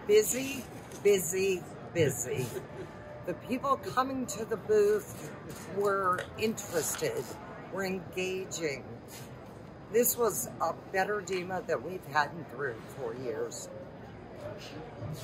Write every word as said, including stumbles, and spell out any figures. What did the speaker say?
busy, busy, busy. The people coming to the booth were interested, were engaging. This was a better DEMA that we've had in three or four years.